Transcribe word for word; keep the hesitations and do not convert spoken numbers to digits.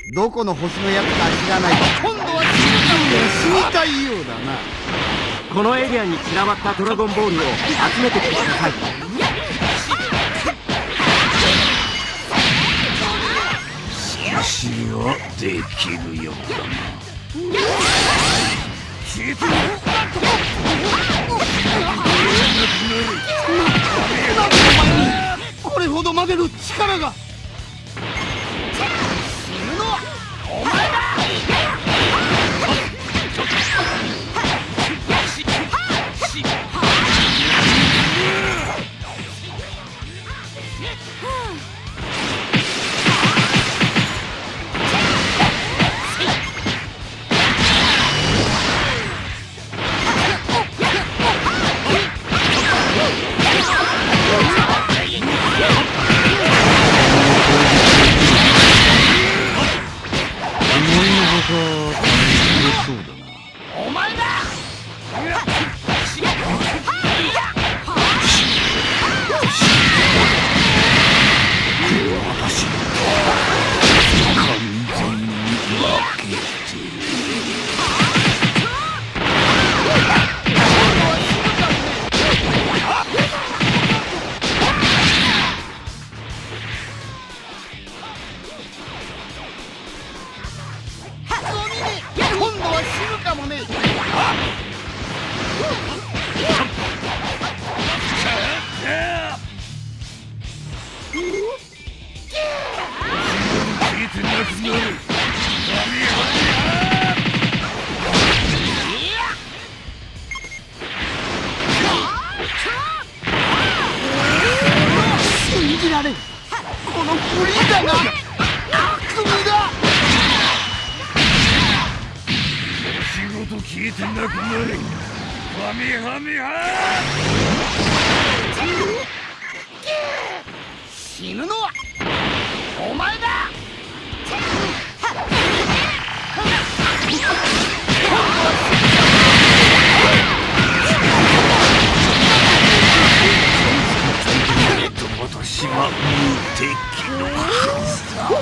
どこの星のやつか知らない。今度は死にたいようだな。 このエリアに散らばったドラゴンボールを集めてください。 少しはできるようだな。 なんでお前にこれほどまでの力が。死ぬのはお前だ。お前だ。今度は死ぬかもね。信じられん。このフリーダが悪夢だ。 仕事聞いてなくなる。ファミハミハ。 死ぬのはお前だ。 私は無敵のはずだ。